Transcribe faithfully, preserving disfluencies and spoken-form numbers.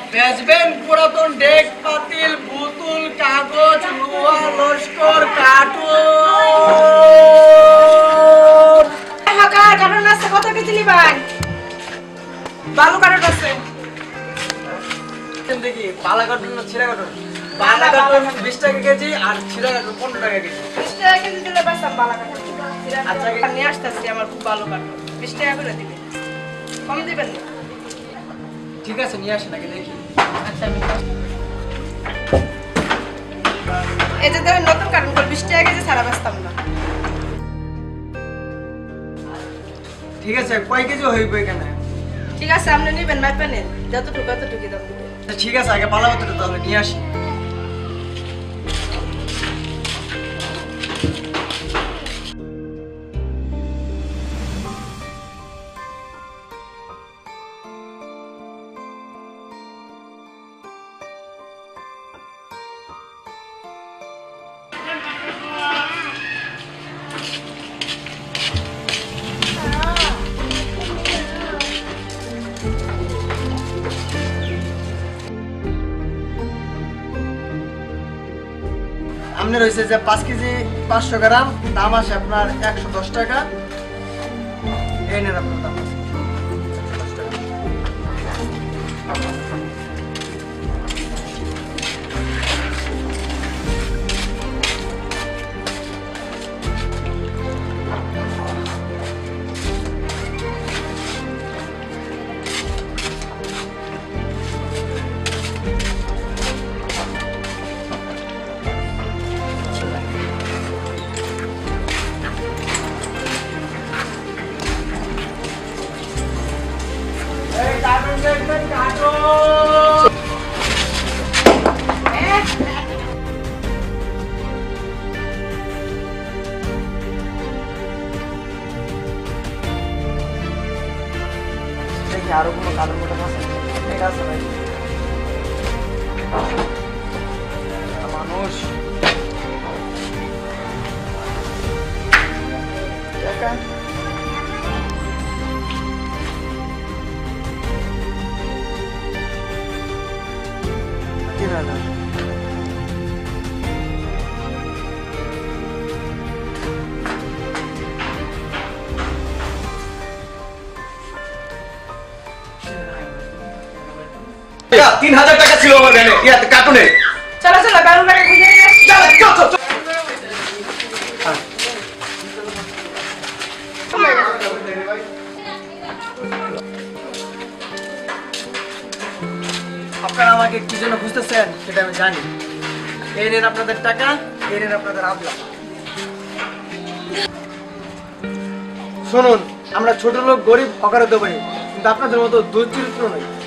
বেচবেন পুরাতন ডেক পাতিল বোতল কাগজ লোহা লস্কর কার্টুন হকার কার্টুন আছে কত কেজি নিবেন ভালো কার্টুন আছে দেখি পালা কার্টুন না ছিড়া কার্টুন পালা কার্টুন বিশ টাকা কেজি আর ছিড়া কার্টুন পনেরো টাকা কেজি বিশ টাকা কেজি দিলে বাসাম ভালো কার্টুন আচ্ছা নিয়ে আসতেছি আমার খুব ভালো কার্টুন বিশ টাকা করে দিবেন কম দিবেন না ঠিক আছে নিয়ে আসেন আগে দেখি আচ্ছা আমি এই যে দেখেন নতুন কার্টুন করে বিশ টাকা কেজি ছাড়া বাসতাম না ঠিক আছে কয় কেজি হইবে এখানে ঠিক আছে আপনি নেবেন মাইপে নেন যতটুকু ততটুকু দাম দিবেন ঠিক আছে আগে পালা কতটা তাহলে নিয়ে আসি আপনার হয়েছে যে পাঁচ কেজি পাঁচশো গ্রাম দাম আসে আপনার একশো দশ টাকা এই নেন আপনার দাম আছে আরো কোনো কারণ মতো আছে ঠিক আছে ভাই মানুষ তিন হাজার তিন হাজার টাকা ছিল আমার ভ্যানে ইয়াতে কার্টুনে চলো চলো কার্টুন টাকা খুঁজে নিয়ে আসি চলো চলো চলো আপনারা আমাকে কি জন্য বুঝতেছেন সেটা আমি জানি এই নেন আপনাদের টাকা এই নেন আপনাদের আবলা শুনুন আমরা ছোট লোক গরিব হকারে দেবো কিন্তু আপনাদের মতো দুর্চরিত্র নই